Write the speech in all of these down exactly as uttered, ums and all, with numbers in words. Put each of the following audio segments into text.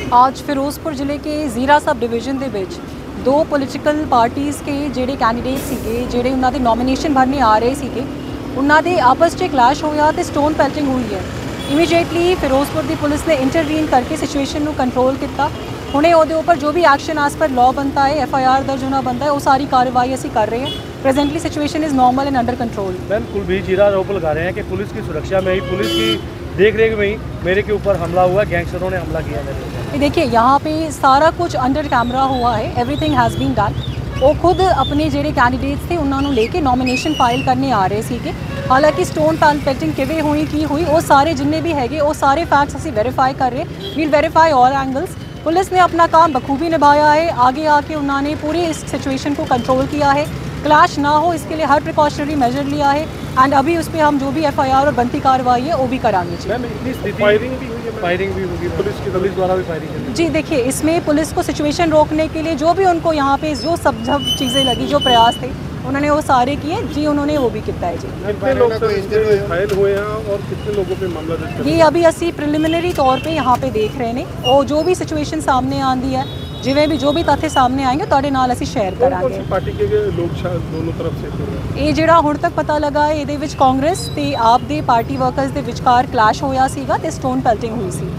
आज ਫਿਰੋਜ਼ਪੁਰ ਜ਼ਿਲ੍ਹੇ के ਜ਼ੀਰਾ ਸਬ ਡਿਵੀਜ਼ਨ ਦੇ ਵਿੱਚ ਦੋ ਪੋਲੀਟੀਕਲ ਪਾਰਟੀਜ਼ के ਜਿਹੜੇ ਕੈਂਡੀਡੇਟ ਸੀਗੇ ਜਿਹੜੇ ਉਹਨਾਂ ਦੇ ਨੋਮੀਨੇਸ਼ਨ ਭਰਨੇ ਆ ਰਹੇ ਸੀਗੇ ਉਹਨਾਂ ਦੇ ਆਪਸ 'ਚ ਕਲੈਸ਼ ਹੋਇਆ ਤੇ ਸਟੋਨ ਪੈਲਟਿੰਗ ਹੋਈ ਹੈ। ਇਮੀਡੀਏਟਲੀ ਫਿਰੋਜ਼ਪੁਰ ਦੀ ਪੁਲਿਸ ਨੇ ਇੰਟਰਵੀਨ ਕਰਕੇ ਸਿਚੁਏਸ਼ਨ ਨੂੰ ਕੰਟਰੋਲ ਕੀਤਾ। ਹੁਣੇ ਉਹਦੇ ਉੱਪਰ ਜੋ ਵੀ ਐਕਸ਼ਨ ਐਸ ਪਰ ਲਾਅ बनता है, एफ आई आर दर्ज होना बनता है, वो सारी कार्रवाई ਅਸੀਂ कर रहे हैं। Presently situation is normal and under control. Ma'am Kulbir Zira आरोप लगा रहे हैं कि पुलिस की सुरक्षा में ही, पुलिस की देख रेख में ही मेरे के ऊपर हमला हुआ, गैंगस्टरों ने हमला किया मेरे ऊपर। देखिए यहाँ पे सारा कुछ अंडर कैमरा हुआ है, एवरीथिंग हैज़ बीन डन। वो खुद अपने ਜਿਹੜੇ ਕੈਂਡੀਡੇਟਸ थे उन्होंने लेके नॉमिनेशन फाइल करने आ रहे ਸੀਗੇ। हालांकि स्टोन पैल्टिंग किवें हुई की हुई वो सारे जिन्ने भी हैगे वो सारे फैक्ट्स असी वेरीफाई कर रहे हैं। We'll verify all angles. Police ने अपना काम बखूबी निभाया है। आगे आके उन्होंने पूरी इस सिचुएशन को कंट्रोल किया है, क्लैश ना हो इसके लिए हर प्रिकॉशनरी मेजर लिया है। एंड अभी उस पर हम जो भी एफ आई आर और बनती कार्रवाई है वो भी करानी चाहिए। फायरिंग भी हुई है, फायरिंग भी होगी पुलिस की पुलिस द्वारा भी फायरिंग। जी देखिए, इसमें पुलिस को सिचुएशन रोकने के लिए जो भी उनको यहाँ पे जो सब सब चीज़ें लगी, जो प्रयास थे उन्होंने वो सारे किए जी, उन्होंने वो भी किया है जी। कितने लोग घायल हुए हैं और कितने लोगों पे मामला दर्ज किया? ये अभी असी प्रिलिमिनरी तौर पे यहाँ पे देख रहे हैं और जो भी सिचुएशन सामने आती है, जिवें भी जो भी तथ्य सामने आएंगे तुहाडे नाल असी शेयर करांगे। पार्टी के लोग दोनों तरफ से ये जिहड़ा हुण तक पता लगा है ਇਹਦੇ ਵਿੱਚ ਕਾਂਗਰਸ ਤੇ ਆਪ ਦੇ ਪਾਰਟੀ ਵਰਕਰਸ ਦੇ ਵਿਚਕਾਰ ਕਲੈਸ਼ ਹੋਇਆ ਸੀਗਾ ਤੇ ਸਟੋਨ ਪੈਲਟਿੰਗ ਹੋਈ ਸੀ।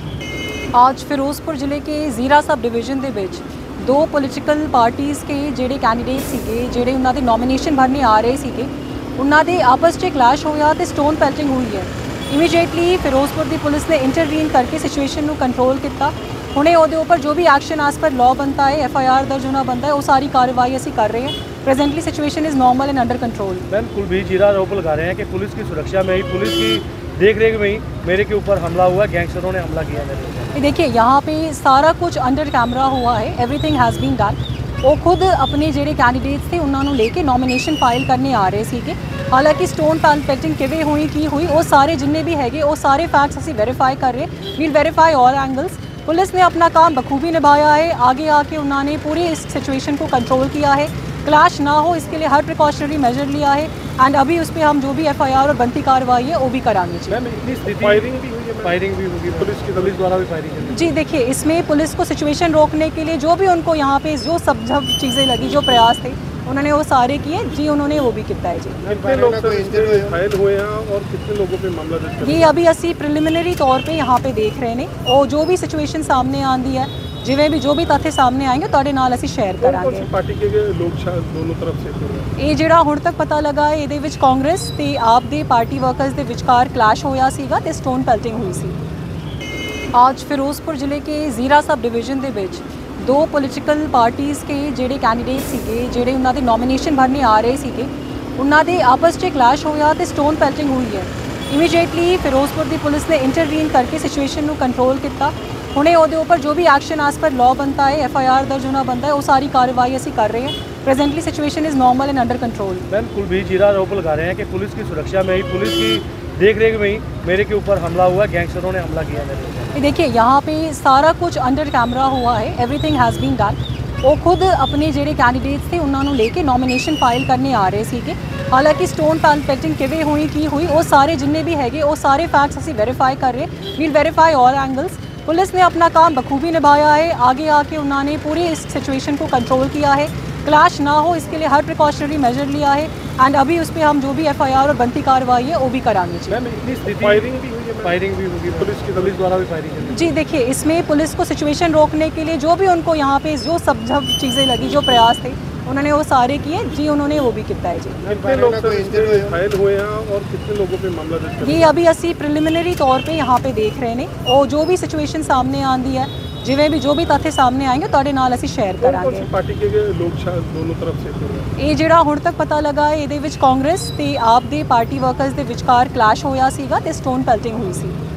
ਅੱਜ ਫਿਰੋਜ਼ਪੁਰ ਜ਼ਿਲ੍ਹੇ के ਜ਼ੀਰਾ ਸਬ ਡਿਵੀਜ਼ਨ ਦੇ ਵਿੱਚ ਦੋ ਪੋਲੀਟੀਕਲ ਪਾਰਟੀਜ਼ के ਜਿਹੜੇ ਕੈਂਡੀਡੇਟ ਸੀਗੇ ਜਿਹੜੇ ਉਹਨਾਂ ਦੇ ਨੋਮੀਨੇਸ਼ਨ ਭਰਨੇ ਆ ਰਹੇ ਸੀਗੇ ਉਹਨਾਂ ਦੇ ਆਪਸ 'ਚ ਕਲੈਸ਼ ਹੋਇਆ ਤੇ ਸਟੋਨ ਪੈਲਟਿੰਗ ਹੋਈ ਹੈ। ਇਮੀਡੀਏਟਲੀ ਫਿਰੋਜ਼ਪੁਰ ਦੀ ਪੁਲਿਸ ਨੇ ਇੰਟਰਵੀਨ ਕਰਕੇ ਸਿਚੁਏਸ਼ਨ ਨੂੰ ਕੰਟਰੋਲ ਕੀਤਾ। ਹੁਣੇ ਉਹਦੇ ਉੱਪਰ ਜੋ ਵੀ ਐਕਸ਼ਨ ਐਸ ਪਰ ਲਾਅ बनता है, एफ आई आर दर्ज होना बनता है, वो सारी कार्रवाई ਅਸੀਂ कर रहे हैं। Presently situation is normal and under control. Ma'am Kulbir Zira आरोप लगा रहे हैं कि पुलिस की सुरक्षा में ही, पुलिस की देख रेख में ही मेरे के ऊपर हमला हुआ, गैंगस्टरों ने हमला किया मेरे ऊपर। देखिए यहाँ पे सारा कुछ अंडर कैमरा हुआ है, एवरीथिंग हैज़ बीन डन। वो खुद अपने ਜਿਹੜੇ ਕੈਂਡੀਡੇਟਸ थे उन्होंने लेके नॉमिनेशन फाइल करने आ रहे ਸੀਗੇ। हालांकि स्टोन पैल्टिंग किवें हुई की हुई वो सारे जिन्ने भी हैगे वो सारे फैक्ट्स असी वेरीफाई कर रहे हैं। We'll verify all angles. Police ने अपना काम बखूबी निभाया है। आगे आके उन्होंने पूरी इस सिचुएशन को कंट्रोल किया है, क्लैश ना हो इसके लिए हर प्रिकॉशनरी मेजर लिया है। एंड अभी उस पर हम जो भी एफ आई आर और बनती कार्रवाई है वो भी करानी चाहिए। फायरिंग भी हुई है, फायरिंग भी होगी पुलिस की पुलिस द्वारा भी फायरिंग। जी देखिए, इसमें पुलिस को सिचुएशन रोकने के लिए जो भी उनको यहाँ पे जो सब सब चीज़ें लगी, जो प्रयास थे उन्होंने वो सारे किए जी, उन्होंने वो भी किया है जी। कितने लोग घायल हुए हैं और कितने लोगों पे मामला दर्ज किया? ये अभी असी प्रिलिमिनरी तौर पे यहाँ पे देख रहे हैं और जो भी सिचुएशन सामने आती है, जिवें भी जो भी तथ्य सामने आएंगे तुहाडे नाल असी शेयर करांगे। पार्टी के लोग दोनों तरफ से ये जिहड़ा हुण तक पता लगा है ਇਹਦੇ ਵਿੱਚ ਕਾਂਗਰਸ ਤੇ ਆਪ ਦੇ ਪਾਰਟੀ ਵਰਕਰਸ ਦੇ ਵਿਚਕਾਰ ਕਲੈਸ਼ ਹੋਇਆ ਸੀਗਾ ਤੇ ਸਟੋਨ ਪੈਲਟਿੰਗ ਹੋਈ ਸੀ। ਅੱਜ ਫਿਰੋਜ਼ਪੁਰ ਜ਼ਿਲ੍ਹੇ के ਜ਼ੀਰਾ ਸਬ ਡਿਵੀਜ਼ਨ ਦੇ ਵਿੱਚ ਦੋ ਪੋਲੀਟੀਕਲ ਪਾਰਟੀਜ਼ के ਜਿਹੜੇ ਕੈਂਡੀਡੇਟ ਸੀਗੇ ਜਿਹੜੇ ਉਹਨਾਂ ਦੇ ਨੋਮੀਨੇਸ਼ਨ ਭਰਨੇ ਆ ਰਹੇ ਸੀਗੇ ਉਹਨਾਂ ਦੇ ਆਪਸ 'ਚ ਕਲੈਸ਼ ਹੋਇਆ ਤੇ ਸਟੋਨ ਪੈਲਟਿੰਗ ਹੋਈ ਹੈ। ਇਮੀਡੀਏਟਲੀ ਫਿਰੋਜ਼ਪੁਰ ਦੀ ਪੁਲਿਸ ਨੇ ਇੰਟਰਵੀਨ ਕਰਕੇ ਸਿਚੁਏਸ਼ਨ ਨੂੰ ਕੰਟਰੋਲ ਕੀਤਾ। ਹੁਣੇ ਉਹਦੇ ਉੱਪਰ ਜੋ ਵੀ ਐਕਸ਼ਨ ਐਸ ਪਰ ਲਾਅ बनता है, एफ आई आर दर्ज होना बनता है, वो सारी कार्रवाई ਅਸੀਂ कर रहे हैं। Presently situation is normal and under control. Ma'am Kulbir Zira आरोप लगा रहे हैं कि पुलिस की सुरक्षा में ही, पुलिस की देख रेख में ही मेरे के ऊपर हमला हुआ, गैंगस्टरों ने हमला किया मेरे ऊपर। देखिए यहाँ पे सारा कुछ अंडर कैमरा हुआ है, एवरीथिंग हैज़ बीन डन। वो खुद अपने ਜਿਹੜੇ ਕੈਂਡੀਡੇਟਸ थे उन्होंने लेके नॉमिनेशन फाइल करने आ रहे ਸੀਗੇ। हालांकि स्टोन पैल्टिंग किवें हुई की हुई वो सारे जिन्ने भी हैगे वो सारे फैक्ट्स असी वेरीफाई कर रहे हैं। We'll verify all angles. Police ने अपना काम बखूबी निभाया है। आगे आके उन्होंने पूरी इस सिचुएशन को कंट्रोल किया है, क्लैश ना हो इसके लिए हर प्रिकॉशनरी मेजर लिया है। एंड अभी उस पर हम जो भी एफ आई आर और बनती कार्रवाई है वो भी करानी चाहिए। फायरिंग भी हुई है, फायरिंग भी होगी पुलिस की पुलिस द्वारा भी फायरिंग। जी देखिए, इसमें पुलिस को सिचुएशन रोकने के लिए जो भी उनको यहाँ पे जो सब सब चीज़ें लगी, जो प्रयास थे उन्होंने वो सारे किए जी, उन्होंने वो भी किया है जी। कितने लोग घायल हुए हैं और कितने लोगों पे मामला दर्ज किया? ये अभी असी प्रिलिमिनरी तौर पे यहाँ पे देख रहे हैं और जो भी सिचुएशन सामने आती है, जिवें भी जो भी तथ्य सामने आएंगे तुहाडे नाल असी शेयर करांगे। पार्टी के लोग दोनों तरफ से ये जिहड़ा हुण तक पता लगा है ਇਹਦੇ ਵਿੱਚ ਕਾਂਗਰਸ ਤੇ ਆਪ ਦੇ ਪਾਰਟੀ ਵਰਕਰਸ ਦੇ ਵਿਚਕਾਰ ਕਲੈਸ਼ ਹੋਇਆ ਸੀਗਾ ਤੇ ਸਟੋਨ ਪੈਲਟਿੰਗ ਹੋਈ ਸੀ।